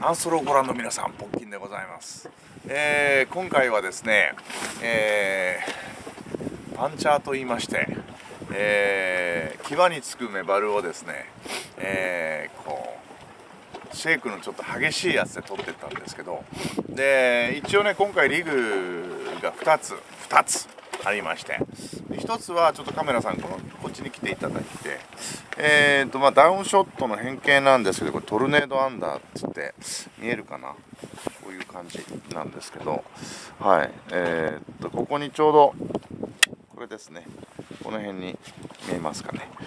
アンストロをご覧の皆さん、ポッキンでございます。今回はですね、パンチャーと言いまして、際につくメバルをですね、シェイクのちょっと激しいやつで取ってったんですけど、で一応ね、今回リグが2つありまして、1つはちょっとカメラさんこっちに来ていただいて、ダウンショットの変形なんですけど、これトルネードアンダーっつって見えるかな、こういう感じなんですけど、はい、ここにちょうどこれですね、この辺に見えますかね。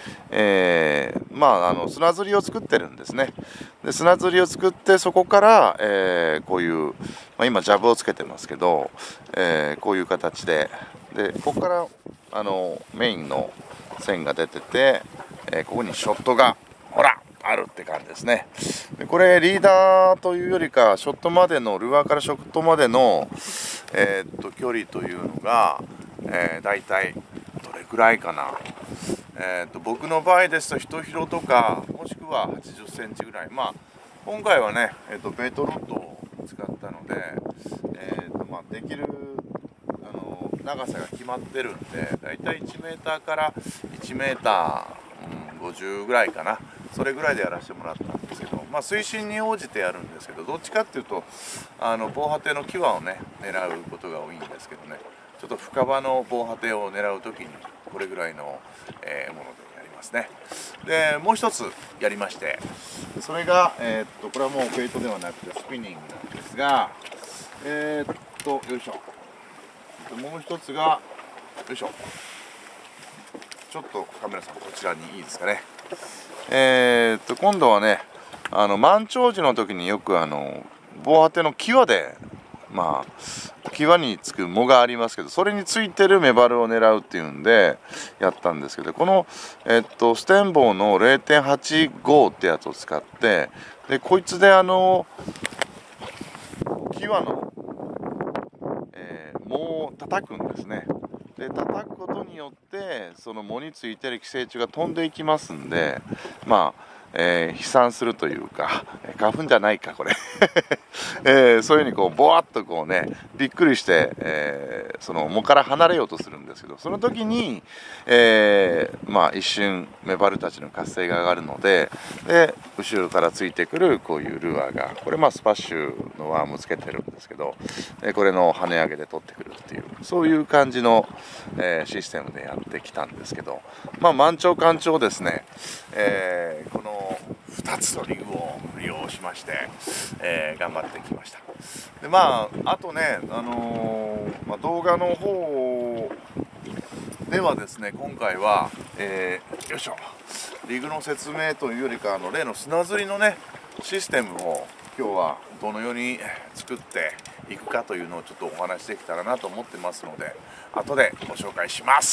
砂ずりを作ってるんですね。で砂ずりを作って、そこから、こういう、今ジャブをつけてますけど、こういう形で、ここからメインの線が出てて、ここにショットがほらあるって感じですね。でこれリーダーというよりか、ショットまでのルアーからショットまでの、距離というのが、だいたいどれくらいかな。僕の場合ですと1キロとか、もしくは80センチぐらい。今回はね、ベイトロッドを使ったので、できる長さが決まってるんで、だいたい1メーターから1メーター、50ぐらいかな、それぐらいでやらせてもらったんですけど、水深に応じてやるんですけど、どっちかっていうと防波堤の際をね狙うことが多いんですけどね、ちょっと深場の防波堤を狙うときにこれぐらいの、ものでやりますね。でもう一つやりまして、それが、これはもうベイトではなくてスピニングなんですが、よいしょ、もう一つが、よいしょ、ちょっとカメラさんこちらにいいですかね。今度はね、満潮時の時によく防波堤の際で、際につく藻がありますけど、それについてるメバルを狙うっていうんでやったんですけど、この、ステンボーの 0.85 ってやつを使って、でこいつで際の、藻を叩くんですね。で叩くことによってその藻についてる寄生虫が飛んでいきますんで、飛散するというか、花粉じゃないかこれ、そういうふうにボワッとびっくりして、その藻から離れようとするんですけど、その時に、一瞬メバルたちの活性が上がるので、後ろからついてくるこういうルアーが、これスパッシュのワームつけてるんですけど、これの跳ね上げで取ってくるっていう、そういう感じの、システムでやってきたんですけど、満潮干潮ですね、この2つのリグを利用しまして、頑張ってきました。であとね、動画の方ではですね、今回は、よいしょ、リグの説明というよりか、例の砂ずりのねシステムを今日はどのように作っていくかというのをちょっとお話しできたらなと思ってますので、後でご紹介します。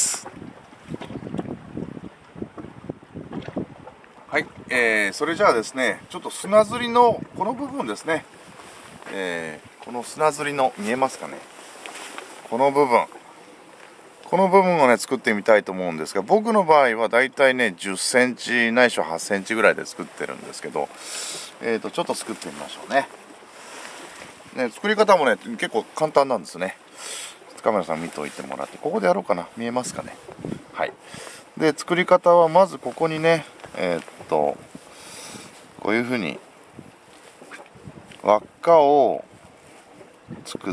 はい、それじゃあですね、ちょっと砂ずりのこの部分ですね、この砂ずりの見えますかね、この部分をね作ってみたいと思うんですが、僕の場合はだいたいね10センチないしは8センチぐらいで作ってるんですけど、ちょっと作ってみましょうね。作り方もね結構簡単なんですね。カメラさん見ておいてもらって、ここでやろうかな、見えますかね。はい。で作り方はまずここにね、こういうふうに輪っかを作って、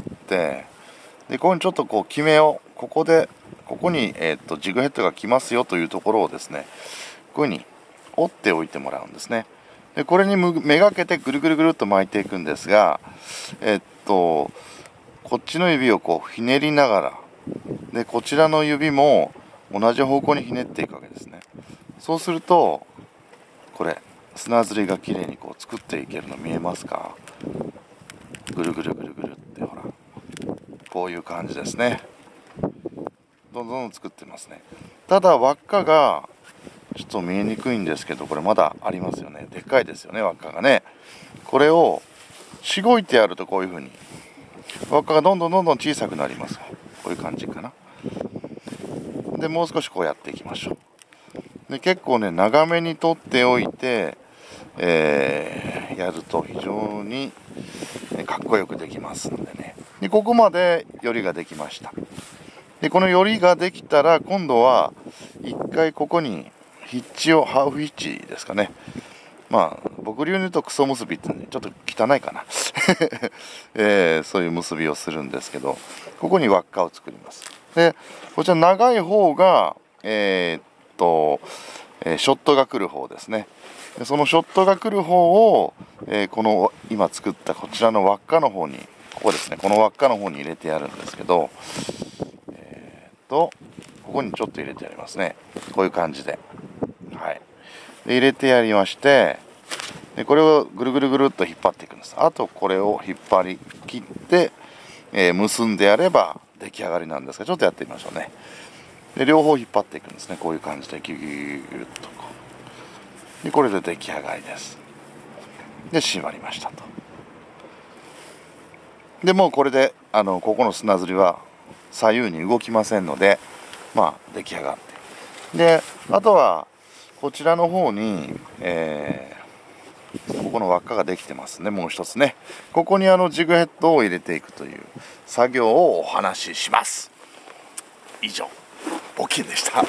でここにちょっと決めをここに、ジグヘッドが来ますよというところをですね、こういうふうに折っておいてもらうんですね。でこれにめがけてぐるぐるぐるっと巻いていくんですが、こっちの指をひねりながら、でこちらの指も同じ方向にひねっていくわけですね。そうするとこれ砂ずりがきれいに作っていけるの見えますか。ぐるぐるぐるぐるってほら、こういう感じですね。どんどん作ってますね。ただ輪っかがちょっと見えにくいんですけど、これまだありますよね。でっかいですよね、輪っかがね。これをしごいてやると、こういう風に輪っかがどんどん小さくなります。こういう感じかな。でもう少しやっていきましょう。で結構ね長めに取っておいて、 やると非常にかっこよくできますんでね。でここまでよりができました。でこのよりができたら今度は一回ここにヒッチをハーフヒッチですかね。まあ僕流に言うとクソ結びってちょっと汚いかな、そういう結びをするんですけど、ここに輪っかを作ります。でこちら長い方がショットが来る方ですね。でそのショットが来る方を、この今作ったこちらの輪っかの方に、ここですね、この輪っかの方に入れてやるんですけど、ここにちょっと入れてやりますね。こういう感じで、はい、で入れてやりまして、でこれをぐるぐるぐるっと引っ張っていくんです。あとこれを引っ張り切って、結んでやれば出来上がりなんですが、ちょっとやってみましょうね。で両方引っ張っていくんですね。こういう感じでギュギュギュギュッとこうで、これで出来上がりです。で締まりましたと。でもうこれでここの砂ずりは左右に動きませんので、まあ出来上がって、であとはこちらの方に、ここの輪っかができてますね。もう一つね、ここにジグヘッドを入れていくという作業をお話しします。以上、募金でした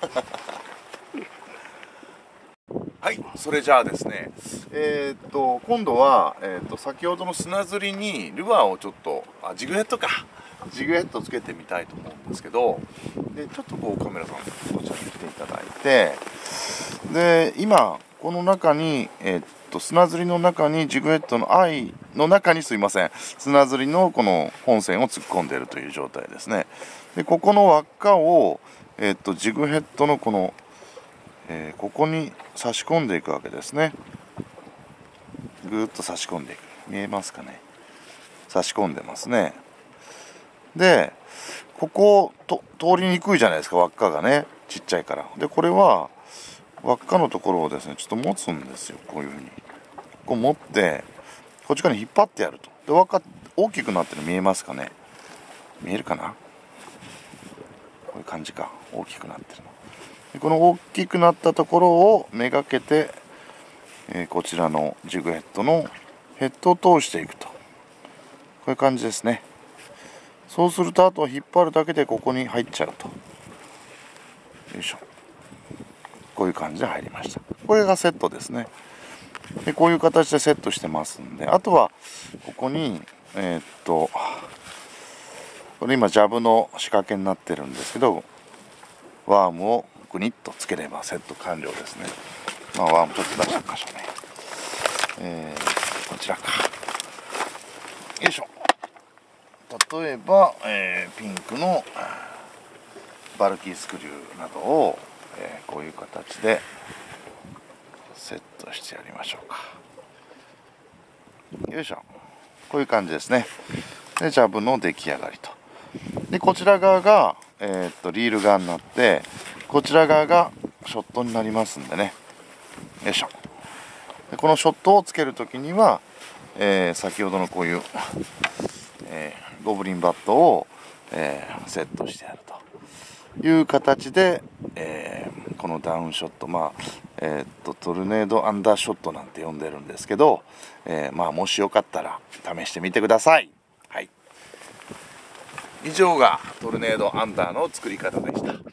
はい、それじゃあですね、今度は、先ほどの砂ずりにルアーをちょっとジグヘッドつけてみたいと思うんですけど、でちょっとこうカメラさんこちらに来ていただいて、で今この中に、砂ずりの中にジグヘッドの愛の中に、すいません、砂ずりのこの本線を突っ込んでいるという状態ですね。でここの輪っかを、ジグヘッドのこの、ここに差し込んでいくわけですね。ぐーっと差し込んでいく、見えますかね。差し込んでますね。でここ通りにくいじゃないですか、輪っかがね、ちっちゃいから。でこれは輪っかのところをですね、ちょっと持つんですよ。こういうふうにこう持ってこっちから引っ張ってやると。で輪っか大きくなってるの見えますかね。見えるかな。こういう感じか、大きくなってるの。でこの大きくなったところをめがけて、こちらのジグヘッドのヘッドを通していくと、こういう感じですね。そうするとあとは引っ張るだけでここに入っちゃうと。よいしょ、こういう感じで入りました。これがセットですね。でこういう形でセットしてますんで、あとはここにこれ今ジャブの仕掛けになってるんですけど、ワームをグニッとつければセット完了ですね。まあワームちょっと出しておきましょうね。こちらか、よいしょ。例えば、ピンクのバルキースクリューなどを、こういう形でセットしてやりましょうか。よいしょ、こういう感じですね。でジャブの出来上がりと。でこちら側が、リール側になって、こちら側がショットになりますんでね。よいしょ。でこのショットをつけるときには、先ほどのこういう、ゴブリンバットを、セットしてやるという形で、このダウンショット、トルネードアンダーショットなんて呼んでるんですけど、もしよかったら試してみてください。はい、以上がトルネードアンダーの作り方でした。